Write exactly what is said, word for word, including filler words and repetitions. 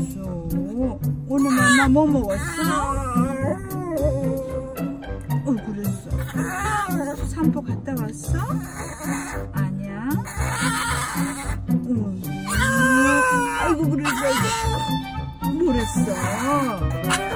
그랬어? 오늘 엄마 뭐 먹었어? 어, 그랬어. 산보 갔다 왔어? 아니야? 응. 아이고, 그랬어. 뭐랬어?